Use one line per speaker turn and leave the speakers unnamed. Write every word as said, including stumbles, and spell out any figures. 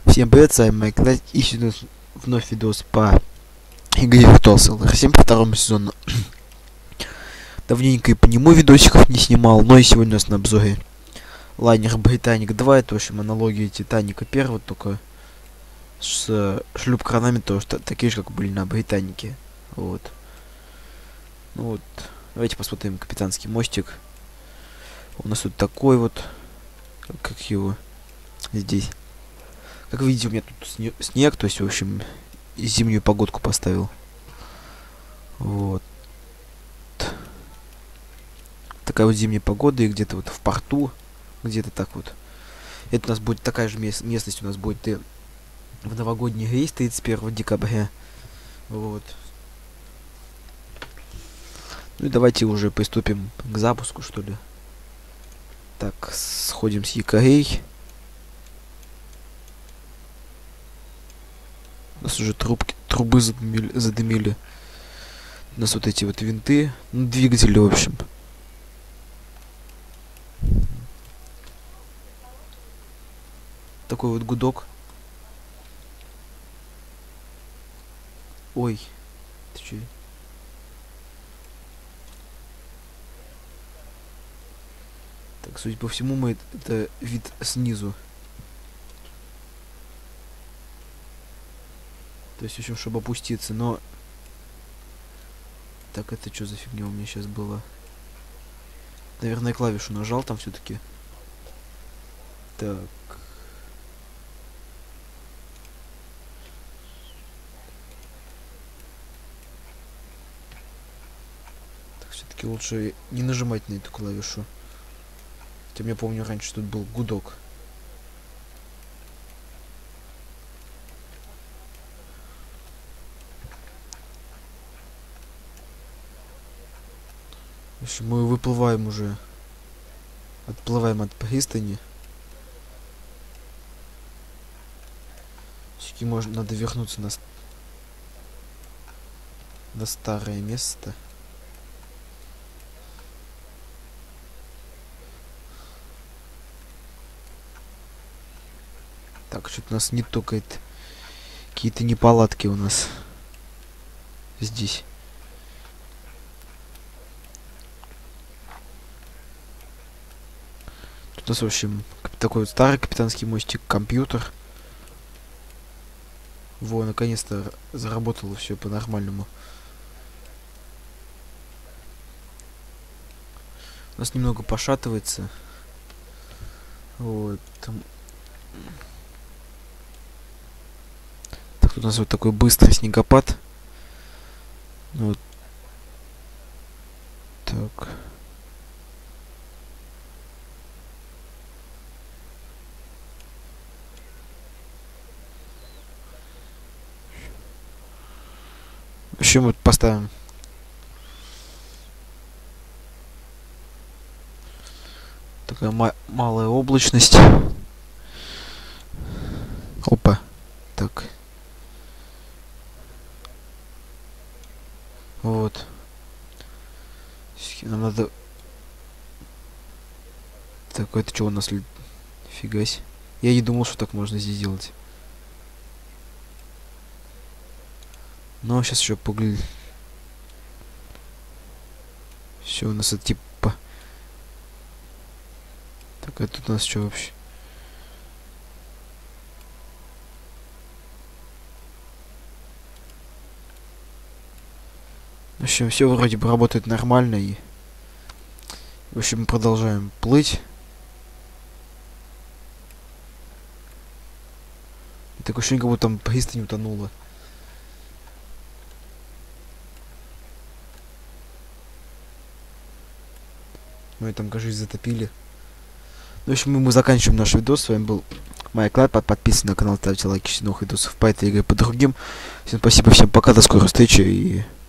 Всем привет, с вами Майк Лайт, и сегодня вновь видос по игре Virtual Soldier семь по второму сезону. Давненько и по нему видосиков не снимал, но и сегодня у нас на обзоре лайнер Британик два, это в общем аналогии Титаника первого, только с шлюп-кранами, то что такие же, как были на Британике. Вот. Ну вот, давайте посмотрим капитанский мостик. У нас тут такой вот, как, как его здесь. Как видите, у меня тут снег, снег, то есть, в общем, зимнюю погодку поставил. Вот. Такая вот зимняя погода, и где-то вот в порту, где-то так вот. Это у нас будет такая же мест, местность, у нас будет и в новогодний рейс тридцать первого декабря. Вот. Ну и давайте уже приступим к запуску, что ли. Так, сходим с якорей. У нас уже трубки, трубы задымили, задымили. У нас вот эти вот винты. Ну, двигатели, в общем. Такой вот гудок. Ой. Ты че? Так, судя по всему, мы это вид снизу. То есть, в общем, чтобы опуститься, но... Так, это что за фигня у меня сейчас была? Наверное, клавишу нажал там все-таки. Так. Так, все-таки лучше не нажимать на эту клавишу. Хотя я помню, раньше тут был гудок. В общем, мы выплываем уже. Отплываем от пристани. Все-таки можно, надо вернуться на, на старое место. Так, что-то нас не токает. Какие-то неполадки у нас здесь. Тут у нас, в общем, такой вот старый капитанский мостик, компьютер. Во, наконец-то заработало все по-нормальному. У нас немного пошатывается. Вот. Там... Так, тут у нас вот такой быстрый снегопад. Вот. Так. В общем, вот поставим. Такая ма малая облачность. Опа. Так. Вот. Нам надо... Так, это что у нас? Фига себе. Я не думал, что так можно здесь сделать. Ну, сейчас еще поглядим. Все, у нас это типа... Так, а тут у нас что вообще? В общем, все вроде бы работает нормально и... В общем, мы продолжаем плыть. И такое ощущение, как будто там пристань утонула. Мы там, кажется, затопили. Ну, в общем, мы заканчиваем наш видос. С вами был Майк Лайт. Подписывайтесь на канал, ставьте лайки, еще новых видосов по этой игре, по другим. Всем спасибо, всем пока, до скорой встречи и...